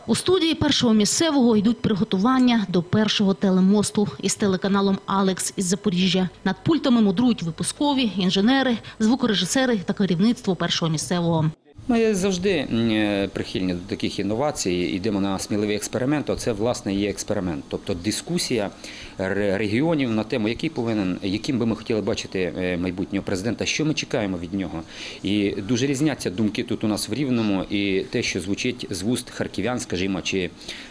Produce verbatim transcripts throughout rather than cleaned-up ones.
У студії першого місцевого йдуть приготування до першого телемосту із телеканалом «Алекс» із Запоріжжя. Над пультами мудрують випускові, інженери, звукорежисери та керівництво першого місцевого. Ми завжди прихильні до таких інновацій, йдемо на сміливий експеримент, а це, власне, є експеримент. Тобто дискусія регіонів на тему, який повинен, яким би ми хотіли бачити майбутнього президента, що ми чекаємо від нього. І дуже різняться думки тут у нас в Рівному і те, що звучить з вуст харків'ян, скажімо, чи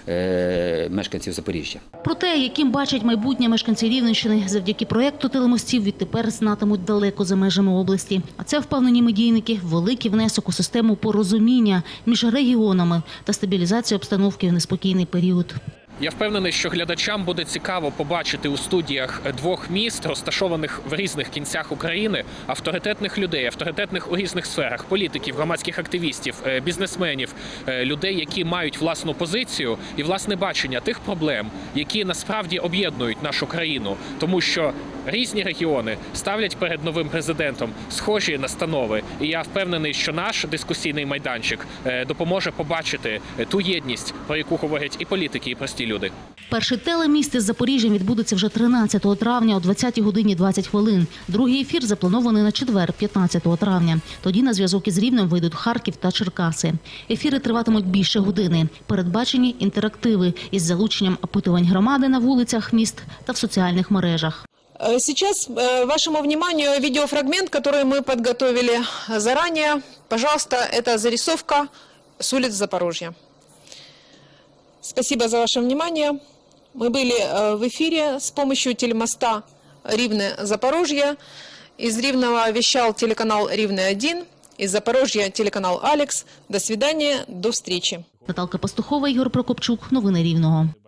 е, мешканців Запоріжжя. Про те, яким бачать майбутнє мешканці Рівненщини завдяки проєкту телемостів, відтепер знатимуть далеко за межами області. А це, впевнені медійники, великий внесок у систему порозуміння між регіонами та стабілізацію обстановки в неспокійний період. Я впевнений, що глядачам буде цікаво побачити у студіях двох міст, розташованих в різних кінцях України, авторитетних людей, авторитетних у різних сферах, політиків, громадських активістів, бізнесменів, людей, які мають власну позицію і власне бачення тих проблем, які насправді об'єднують нашу країну. Тому що різні регіони ставлять перед новим президентом схожі настанови. І я впевнений, що наш дискусійний майданчик допоможе побачити ту єдність, про яку говорять і політики, і прості люди. Перший телеміст із Запоріжжям відбудеться вже тринадцятого травня о двадцятій годині двадцять хвилин. Другий ефір запланований на четвер, п'ятнадцятого травня. Тоді на зв'язок із Рівнем вийдуть Харків та Черкаси. Ефіри триватимуть більше години. Передбачені інтерактиви із залученням опитувань громади на вулицях міст та в соціальних мережах. Сейчас вашему вниманию видеофрагмент, который мы подготовили заранее. Пожалуйста, это зарисовка с улиц Запорожья. Спасибо за ваше внимание. Мы были в эфире с помощью телемоста Ривне-Запорожье. Из Ривного вещал телеканал Ривне один, из Запорожья телеканал «Алекс». До свидания, до встречи. Наталка Пастухова, Ігор Прокопчук. Новини Рівного.